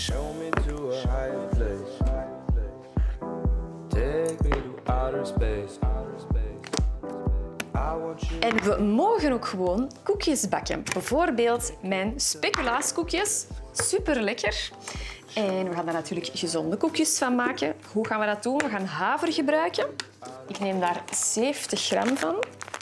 Show me to a higher place. Take me to outer space. En we mogen ook gewoon koekjes bakken. Bijvoorbeeld mijn speculaaskoekjes. Super lekker. En we gaan daar natuurlijk gezonde koekjes van maken. Hoe gaan we dat doen? We gaan haver gebruiken. Ik neem daar 70 gram van.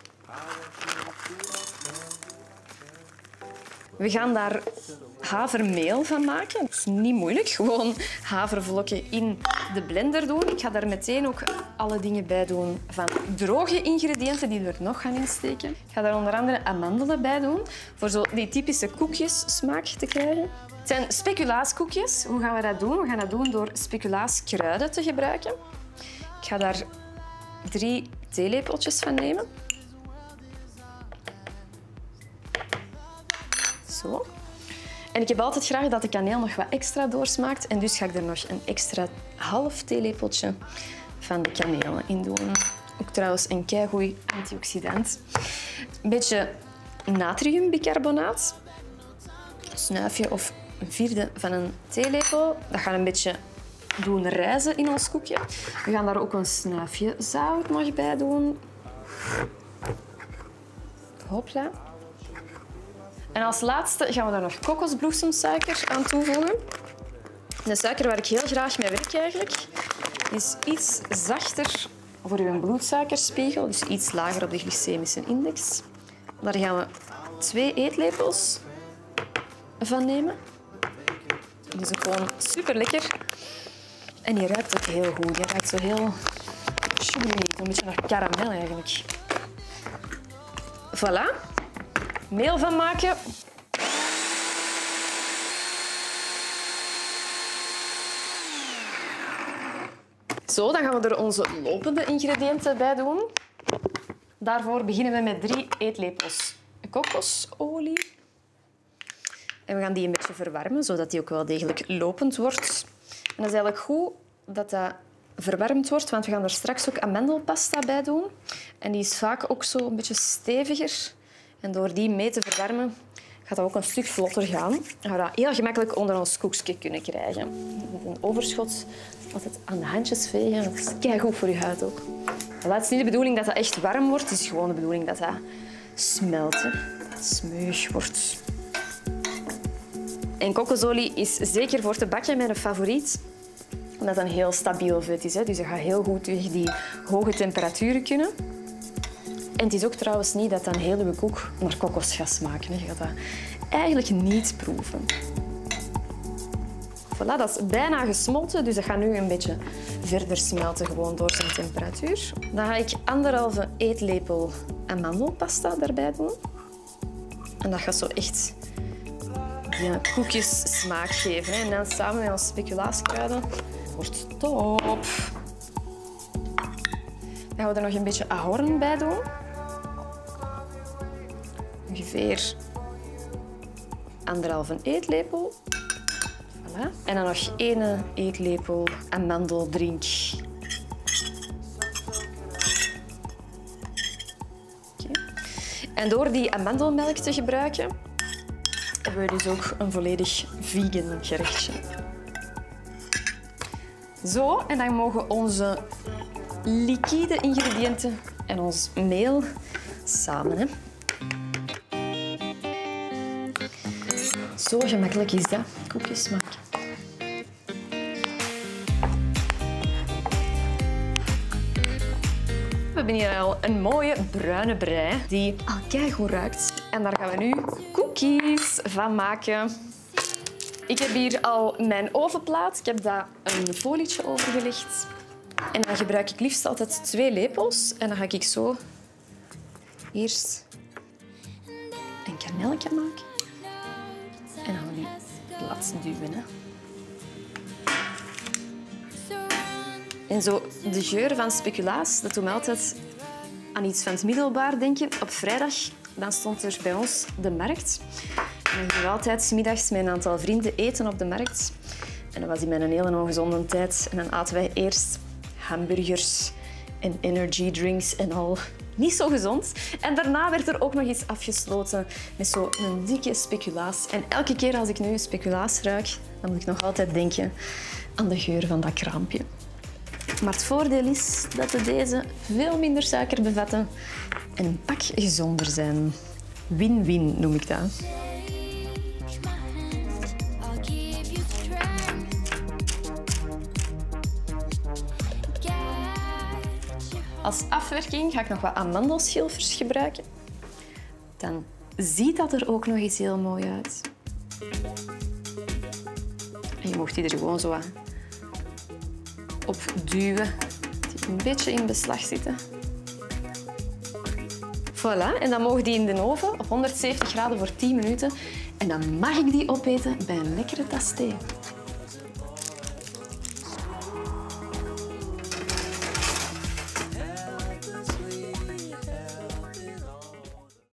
We gaan daar havermeel van maken. Dat is niet moeilijk. Gewoon havervlokken in de blender doen. Ik ga daar meteen ook alle dingen bij doen van droge ingrediënten die er nog gaan insteken. Ik ga daar onder andere amandelen bij doen, voor zo die typische koekjessmaak te krijgen. Het zijn speculaaskoekjes. Hoe gaan we dat doen? We gaan dat doen door speculaaskruiden te gebruiken. Ik ga daar 3 theelepeltjes van nemen. Zo. En ik heb altijd graag dat de kaneel nog wat extra doorsmaakt. En dus ga ik er nog een extra half theelepeltje van de kaneel in doen. Ook trouwens een keigoed antioxidant. Een beetje natriumbicarbonaat. Een snuifje of een vierde van een theelepel. Dat gaat een beetje doen rijzen in ons koekje. We gaan daar ook een snuifje zout nog bij doen. Hopla. En als laatste gaan we daar nog kokosbloesemsuiker aan toevoegen. De suiker waar ik heel graag mee werk eigenlijk, is iets zachter voor uw bloedsuikerspiegel, dus iets lager op de glycemische index. Daar gaan we 2 eetlepels van nemen. Die is ook gewoon super lekker. En die ruikt ook heel goed. Die ruikt zo heel sugary, een beetje naar karamel eigenlijk. Voilà. Meel van maken. Zo, dan gaan we er onze lopende ingrediënten bij doen. Daarvoor beginnen we met 3 eetlepels kokosolie. En we gaan die een beetje verwarmen, zodat die ook wel degelijk lopend wordt. En dat is eigenlijk goed dat dat verwarmd wordt, want we gaan er straks ook amandelpasta bij doen. En die is vaak ook zo een beetje steviger. En door die mee te verwarmen gaat dat ook een stuk vlotter gaan. Dan gaan we dat heel gemakkelijk onder ons koekje kunnen krijgen. Met een overschot altijd aan de handjes vegen. Dat is keigoed voor je huid ook. Het is niet de bedoeling dat dat echt warm wordt. Het is gewoon de bedoeling dat dat smelt. Dat het smeug wordt. En kokosolie is zeker voor te bakken mijn favoriet. Omdat het een heel stabiel vet is. Dus dat gaat heel goed tegen die hoge temperaturen kunnen. En het is ook trouwens niet dat dan heel uw koek naar kokos gaat smaken. Je gaat dat eigenlijk niet proeven. Voilà, dat is bijna gesmolten, dus dat gaat nu een beetje verder smelten gewoon door zijn temperatuur. Dan ga ik 1,5 eetlepel amandelpasta daarbij doen. En dat gaat zo echt die koekjes smaak geven. En dan samen met onze speculaaskruiden wordt top. Dan gaan we er nog een beetje ahorn bij doen. Ongeveer 1,5 eetlepel. Voilà. En dan nog 1 eetlepel amandeldrink. Okay. En door die amandelmelk te gebruiken, hebben we dus ook een volledig vegan gerechtje. Zo, en dan mogen onze liquide ingrediënten en ons meel samen. Hè. Zo gemakkelijk is dat, koekjes maken. We hebben hier al een mooie bruine brei die al keigoed ruikt. En daar gaan we nu koekjes van maken. Ik heb hier al mijn ovenplaat. Ik heb daar een folietje over gelegd. En dan gebruik ik liefst altijd 2 lepels. En dan ga ik zo eerst een kanelje maken. En dan gaan we die plat duwen. Hè. En zo de geur van speculaas, dat doet me altijd aan iets van het middelbaar denken. Op vrijdag dan stond er bij ons de markt. En dan gingen we altijd 's middags met een aantal vrienden eten op de markt. En dat was in mijn hele ongezonde tijd. En dan aten wij eerst hamburgers en energy drinks en al niet zo gezond. En daarna werd er ook nog eens afgesloten met zo'n dikke speculaas. En elke keer als ik nu speculaas ruik, dan moet ik nog altijd denken aan de geur van dat kraampje. Maar het voordeel is dat deze veel minder suiker bevatten en een pak gezonder zijn. Win-win noem ik dat. Als afwerking ga ik nog wat amandelschilfers gebruiken. Dan ziet dat er ook nog eens heel mooi uit. En je mag die er gewoon zo op duwen. Die een beetje in beslag zitten. Voilà, en dan mogen die in de oven op 170 graden voor 10 minuten. En dan mag ik die opeten bij een lekkere tas thee.